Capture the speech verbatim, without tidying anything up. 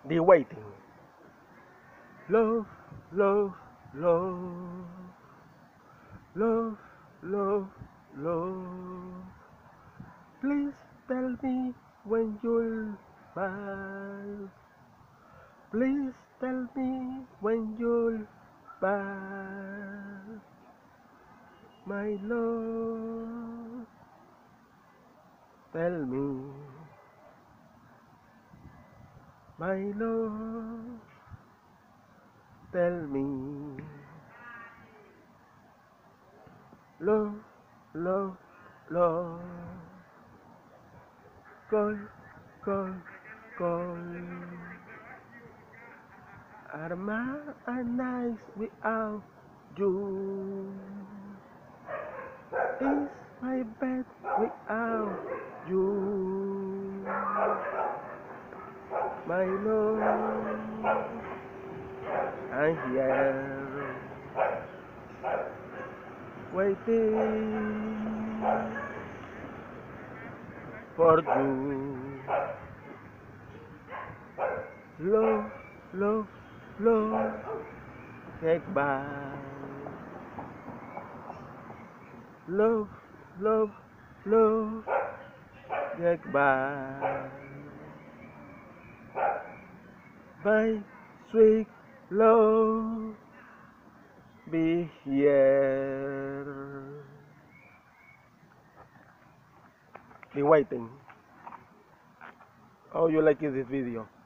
The waiting. Love, love, love, love, love, love. Please tell me when you'll back. Please tell me when you'll back. My love, tell me. My love, tell me. Love, love, love. Call, call, call. Arma and nice without you. Is my bed without you. My love, I'm here waiting for you. Love, love, love, take back. Love, love, love, take back. My sweet love, be here. Be waiting. How you like this video?